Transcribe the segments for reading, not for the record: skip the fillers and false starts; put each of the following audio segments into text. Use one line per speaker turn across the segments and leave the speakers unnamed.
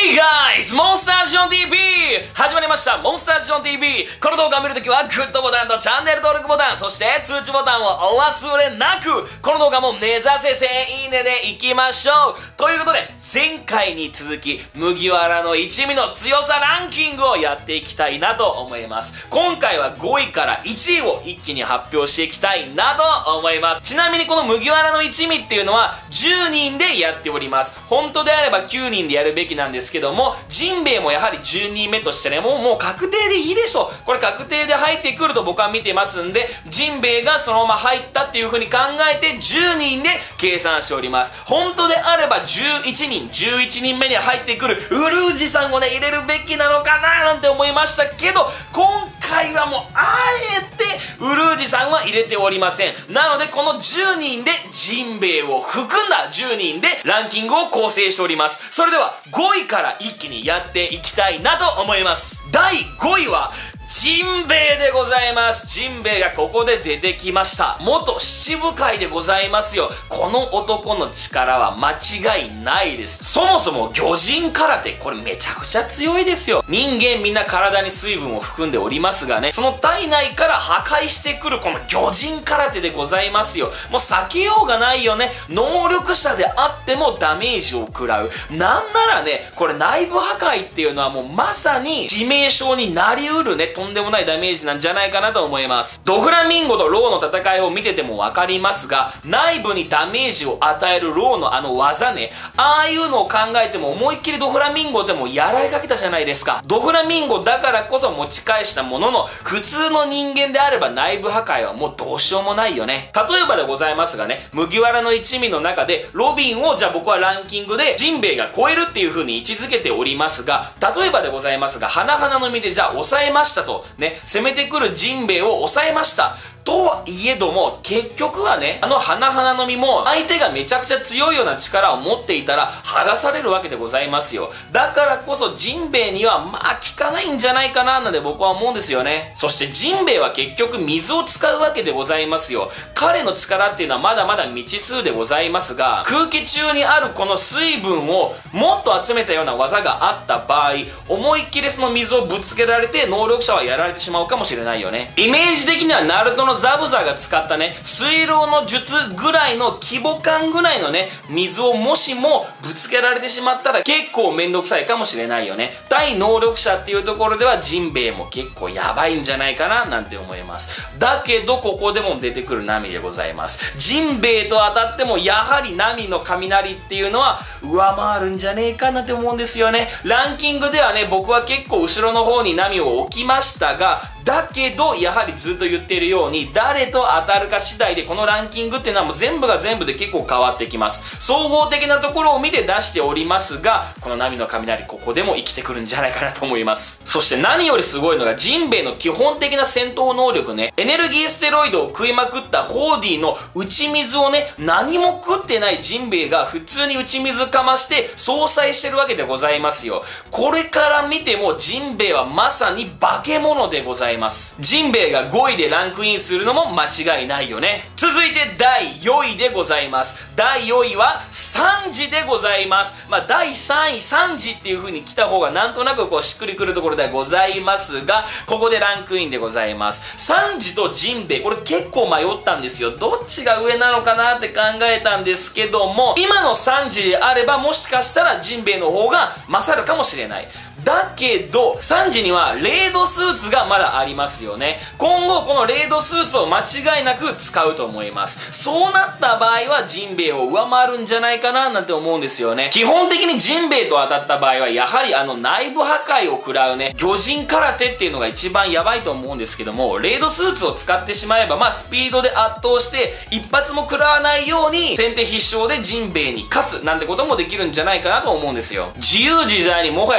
Hey guys! モンスタージオン TV! 始まりました、モンスタージオン TV! この動画を見るときはグッドボタンとチャンネル登録ボタン、そして通知ボタンをお忘れなく、この動画も目指せ1000いいねでいきましょう。ということで、前回に続き、麦わらの一味の強さランキングをやっていきたいなと思います。今回は5位から1位を一気に発表していきたいなと思います。ちなみにこの麦わらの一味っていうのは10人でやっております。本当であれば9人でやるべきなんですけども、ジンベエもやはり10人目としてね、もう確定でいいでしょ。これ確定で入ってくると僕は見てますんで、ジンベエがそのまま入ったっていう風に考えて10人で計算しております。本当であれば11人目に入ってくるウルージさんをね、入れるべきなのかななんて思いましたけど、今回はもうあえてウルージさんは入れておりません。なのでこの10人でジンベエを含んだ10人でランキングを構成しております。それでは5位から一気にやっていきたいなと思います。第5位はジンベエでございます。ジンベエがここで出てきました。元七部会でございますよ。この男の力は間違いないです。そもそも魚人空手、これめちゃくちゃ強いですよ。人間みんな体に水分を含んでおりますがね、その体内から破壊してくるこの魚人空手でございますよ。もう避けようがないよね。能力者であってもダメージを食らう。なんならね、これ内部破壊っていうのはもうまさに致命傷になりうるね、とんでもないダメージなんじゃないかなと思います。ドフラミンゴとローの戦いを見ててもわかりますが、内部にダメージを与えるローのあの技ね、ああいうのを考えても思いっきりドフラミンゴでもやられかけたじゃないですか。ドフラミンゴだからこそ持ち返したものの、普通の人間であれば内部破壊はもうどうしようもないよね。例えばでございますがね、麦わらの一味の中でロビンをじゃあ僕はランキングでジンベエが超えるっていう風に位置づけておりますが、例えばでございますが、花々の実でじゃあ抑えましたとね、攻めてくるジンベエを抑えましたとはいえども、結局はね、あの花々の実も相手がめちゃくちゃ強いような力を持っていたら剥がされるわけでございますよ。だからこそジンベエにはまあ効かないんじゃないかななんて僕は思うんですよね。そしてジンベエは結局水を使うわけでございますよ。彼の力っていうのはまだまだ未知数でございますが、空気中にあるこの水分をもっと集めたような技があった場合、思いっきりその水をぶつけられて能力者はやられてしまうかもしれないよね。イメージ的にはナルトのザブザが使ったね、水牢の術ぐらいの規模感ぐらいのね、水をもしもぶつけられてしまったら結構めんどくさいかもしれないよね。対能力者っていうところではジンベエも結構やばいんじゃないかななんて思います。だけどここでも出てくるナミでございます。ジンベエと当たってもやはりナミの雷っていうのは上回るんじゃねえかなって思うんですよね。ランキングではね、僕は結構後ろの方にナミを置きましたが、だけどやはりずっと言っているように、誰と当たるか次第でこのランキングっていうのはもう全部が全部で結構変わってきます。総合的なところを見て出しておりますが、このナミの雷ここでも生きてくるんじゃないかなと思います。そして何よりすごいのがジンベエの基本的な戦闘能力ね、エネルギーステロイドを食いまくったホーディの打ち水をね、何も食ってないジンベエが普通に打ち水かまして相殺してるわけでございますよ。これから見てもジンベエはまさに化け物でございます。ジンベエが5位でランクインするのも間違いないよね。続いて第4位でございます。第4位はサンジでございます。第3位サンジっていう風に来た方がなんとなくこうしっくりくるところではございますが、ここでランクインでございます。サンジとジンベエ、これ結構迷ったんですよ。どっちが上なのかなって考えたんですけども、今のサンジであればもしかしたらジンベエの方が勝るかもしれない。だけど、サンジにはレードスーツがまだありますよね。今後このレードスーツを間違いなく使うと思います。そうなった場合はジンベエを上回るんじゃないかななんて思うんですよね。基本的にジンベエと当たった場合はやはり内部破壊を食らうね、魚人空手っていうのが一番やばいと思うんですけども、レードスーツを使ってしまえばスピードで圧倒して一発も食らわないように先手必勝でジンベエに勝つなんてこともできるんじゃないかなと思うんですよ。自由自在にもはや空を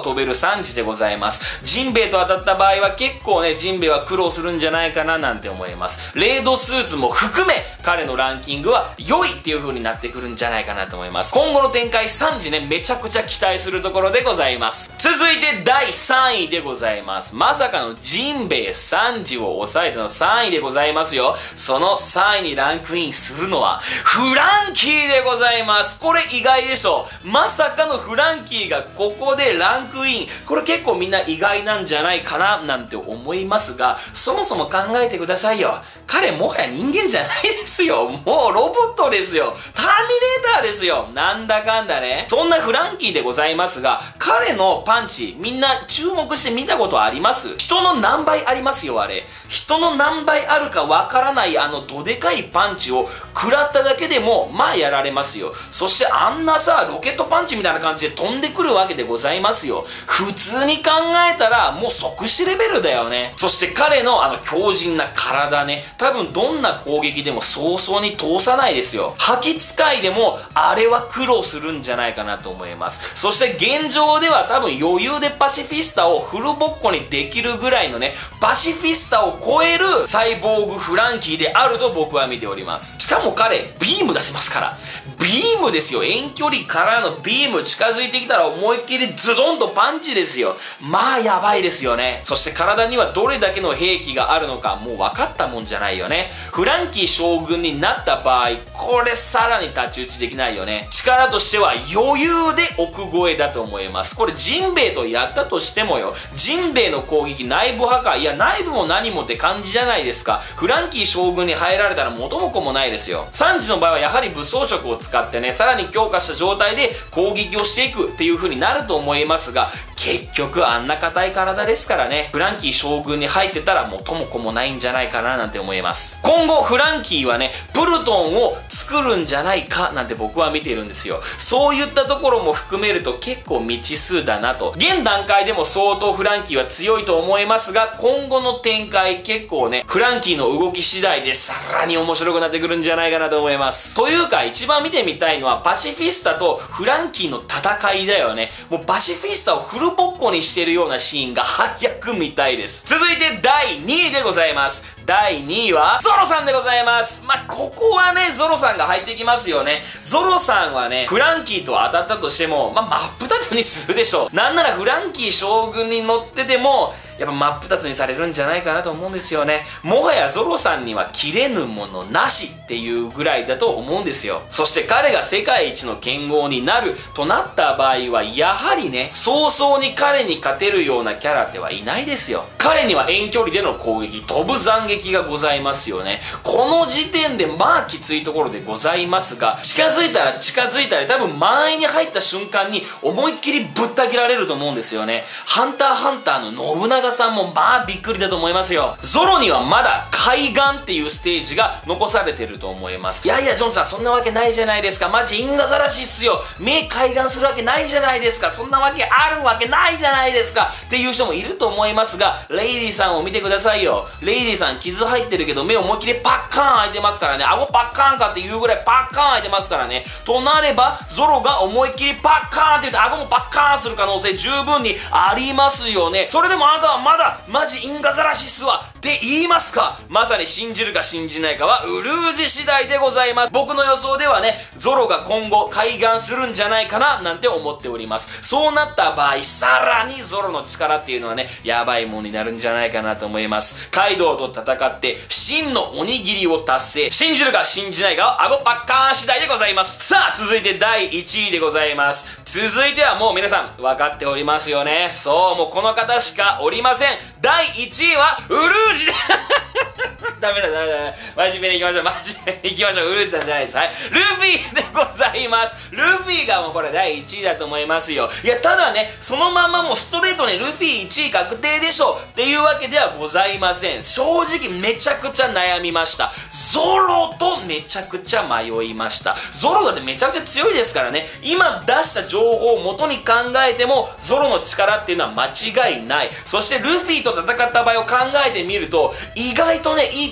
飛べるサンジでございます。ジンベエと当たった場合は結構ね、ジンベエは苦労するんじゃないかななんて思います。レードスーツも含め、彼のランキングは良いっていう風になってくるんじゃないかなと思います。今後の展開、サンジね、めちゃくちゃ期待するところでございます。続いて第3位でございます。まさかのジンベエ、サンジを抑えての3位でございますよ。その3位にランクインするのは、フランキーでございます。これ意外でしょ。まさかのフランキーがここでランクイン。これ結構みんな意外なんじゃないかななんて思いますが、そもそも考えてくださいよ。彼もはや人間じゃないですよ。もうロボットですよ。ターミネーターですよ。なんだかんだね。そんなフランキーでございますが、彼のパンチ、みんな注目して見たことあります？人の何倍ありますよ、あれ。人の何倍あるかわからないどでかいパンチを食らっただけでも、まあやられますよ。そしてあんなさ、ロケットパンチみたいな感じで飛んでくるわけでございますよ。普通に考えたら、もう即死レベルだよね。そして彼の強靭な体ね、多分どんな攻撃でも早々に通さないですよ。吐き使いでも、あれは苦労するんじゃないかなと思います。そして現状では多分余裕でパシフィスタをフルボッコにできるぐらいのね、パシフィスタを超えるサイボーグフランキーであると僕は見ております。しかも彼、ビーム出しますから。ビームですよ。遠距離からのビーム近づいてきたら思いっきりズドンとパンチですよ。まあやばいですよね。そして体にはどれだけの兵器があるのかもう分かったもんじゃないよね。フランキー将軍になった場合、これさらに太刀打ちできないよね。力としては余裕で奥越えだと思います。これジンベエとやったとしてもよ、ジンベエの攻撃内部破壊、いや内部も何もって感じじゃないですか。フランキー将軍に入られたら元も子もないですよ。サンジの場合はやはり武装色を使ってね、さらに強化した状態で攻撃をしていくっていう風になると思いますが、結局あんな硬い体ですからね、フランキー将軍に入ってたら元も子もないんじゃないかななんて思います。今後フランキーはね、プルトンを作るんじゃないかなんて僕は見ているんですよ。そういったところも含めると結構未知数だなと。現段階でも相当フランキーは強いと思いますが、今後の展開結構ね、フランキーの動き次第でさらに面白くなってくるんじゃないかなと思います。というか一番見てみたいのはパシフィスタとフランキーの戦いだよね。もうパシフィスタをフルボッコにしてるようなシーンが早く見たいです。続いて第2位でございます。第2位はゾロさんでございます。ここはね、ゾロさんが入ってきますよね。ゾロさんはね、フランキーと当たったとしても、真っ二つにするでしょう。なんならフランキー将軍に乗ってても、やっぱ真っ二つにされるんじゃないかなと思うんですよね。もはやゾロさんには切れぬものなしっていうぐらいだと思うんですよ。そして彼が世界一の剣豪になるとなった場合は、やはりね、早々に彼に勝てるようなキャラではいないですよ。彼には遠距離での攻撃、飛ぶ斬撃がございますよね。この時点できついところでございますが、近づいたら多分間合いに入った瞬間に思いっきりぶった切られると思うんですよね。ハンターハンターの信長さんもびっくりだと思いますよ。ゾロにはまだ海岸っていうステージが残されてると思います。いやいやジョンさんそんなわけないじゃないですか。マジ因果ざらしっすよ。目海岸するわけないじゃないですか。そんなわけあるわけないじゃないですかっていう人もいると思いますが、レイリーさんを見てくださいよ。レイリーさん傷入ってるけど目思いっきりパッカーン開いてますからね。顎パッカーンかっていうぐらいパッカーン開いてますからね。となればゾロが思いっきりパッカーンって言って顎もパッカーンする可能性十分にありますよね。それでもあなたはまだマジ因果ざらしっすわって言いますか？まさに信じるか信じないかはウルージ次第でございます。僕の予想ではね、ゾロが今後開眼するんじゃないかななんて思っております。そうなった場合、さらにゾロの力っていうのはね、やばいもんになるんじゃないかなと思います。カイドウと戦って真のおにぎりを達成。信じるか信じないかは顎パッカーン次第でございます。さあ続いて第1位でございます。続いてはもう皆さん分かっておりますよね。そう、もうこの方しかおりません。第1位はウルージでダメだ。真面目に行きましょう。ウルージさんじゃないです。はい。ルフィでございます。ルフィがもうこれ第1位だと思いますよ。いや、ただね、そのまんまもうストレートにルフィ1位確定でしょっていうわけではございません。正直めちゃくちゃ悩みました。ゾロとめちゃくちゃ迷いました。ゾロだってめちゃくちゃ強いですからね。今出した情報を元に考えても、ゾロの力っていうのは間違いない。そしてルフィと戦った場合を考えてみると、意外とね、いい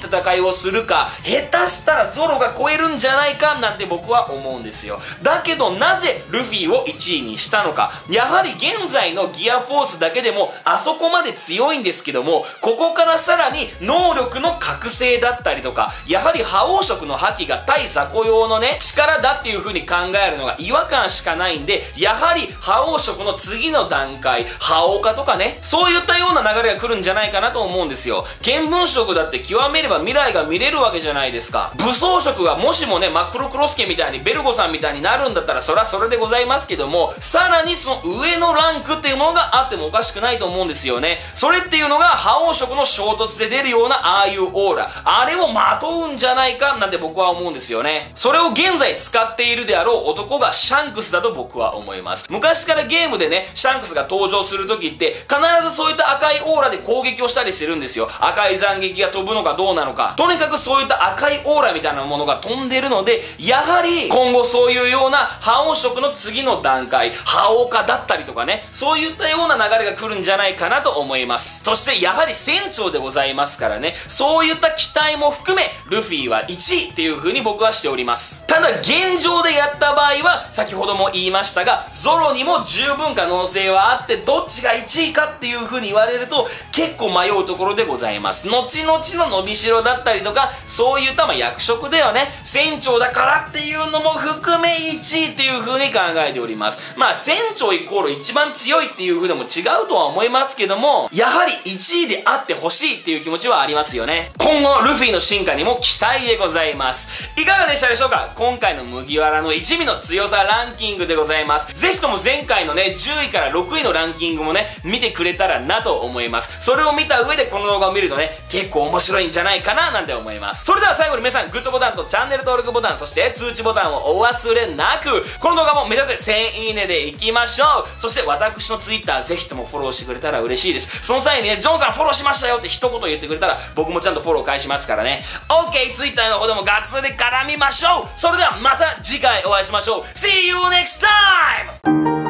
戦いをするか、下手したらゾロが超えるんじゃないかなんて僕は思うんですよ。だけどなぜルフィを1位にしたのか。やはり現在のギアフォースだけでもあそこまで強いんですけども、ここからさらに能力の覚醒だったりとか、やはり覇王色の覇気が対雑魚用のね、力だっていう風に考えるのが違和感しかないんで、やはり覇王色の次の段階、覇王化とかね、そういったような流れが来るんじゃないかなと思うんですよ。見聞色だって極めれば未来が見れるわけじゃないですか。武装色がもしもね、真っ黒クロスケみたいにベルゴさんみたいになるんだったらそれはそれでございますけども、さらにその上のランクっていうものがあってもおかしくないと思うんですよね。それっていうのが覇王色の衝突で出るようなああいうオーラ、あれをまとうんじゃないかなんて僕は思うんですよね。それを現在使っているであろう男がシャンクスだと僕は思います。昔からゲームでね、シャンクスが登場する時って必ずそういった赤いオーラで攻撃をしたりしてるんですよ。赤い斬撃が飛ぶのかどうなのか、とにかくそういった赤いオーラみたいなものが飛んでるので、やはり今後そういうような覇王色の次の段階、覇王化だったりとかね、そういったような流れが来るんじゃないかなと思います。そしてやはり船長でございますからね、そういった期待も含めルフィは1位っていう風に僕はしております。ただ現状でやった場合は先ほども言いましたが、ゾロにも十分可能性はあって、どっちが1位かっていう風に言われると結構迷うところでございます。後々の伸びしろだったりとか、そういった役職ではね、船長だからっていうのも含め1位っていう風に考えております。船長イコール一番強いっていう風でも違うとは思いますけども、やはり1位であってほしいっていう気持ちはありますよね。今後ルフィの進化にも期待でございます。いかがでしたでしょうか。今回の麦わらの一味の強さランキングでございます。ぜひとも前回のね、10位から6位のランキングもね、見てくれたらなと思います。それを見た上でこの動画を見るとね、結構面白いんじゃないかななんて思います。それでは最後に皆さん、グッドボタンとチャンネル登録ボタン、そして通知ボタンをお忘れなく、この動画も目指せ1000いいねでいきましょう。そして私の Twitter ぜひともフォローしてくれたら嬉しいです。その際にね、ジョンさんフォローしましたよって一言言ってくれたら僕もちゃんとフォロー返しますからね。OK、Twitter の方でもガッツリ絡みましょう。それではまた次回お会いしましょう。See you next time!